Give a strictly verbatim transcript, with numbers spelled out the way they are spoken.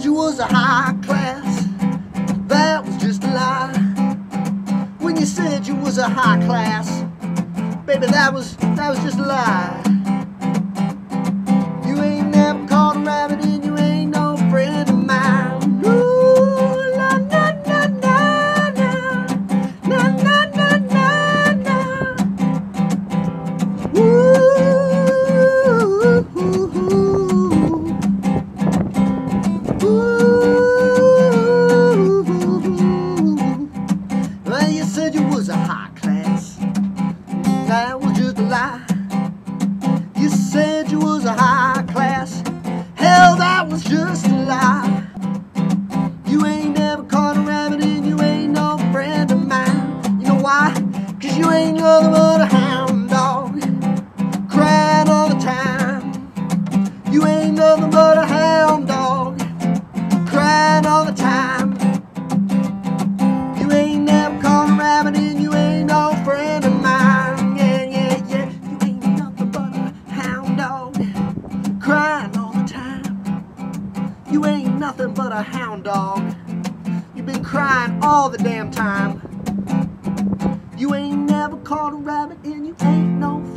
you was a high class, that was just a lie. When you said you was a high class, baby, that was, that was just a lie. You ain't never caught a rabbit and you ain't no friend of mine. Ooh, la na na na na, na na na na na. Ooh, ooh, ooh, ooh. Well, you said you was a high class, that was just a lie. You said you was a high class, hell, that was just a lie. You ain't never caught a rabbit and you ain't no friend of mine. You know why? Cause you ain't nothing but a hound dog, crying all the time. You ain't nothing but a hound dog, crying all the time. You ain't never caught a rabbit and you ain't no friend of mine. Yeah, yeah, yeah. You ain't nothing but a hound dog, crying all the time. You ain't nothing but a hound dog. You've been crying all the damn time. You ain't never caught a rabbit and you ain't no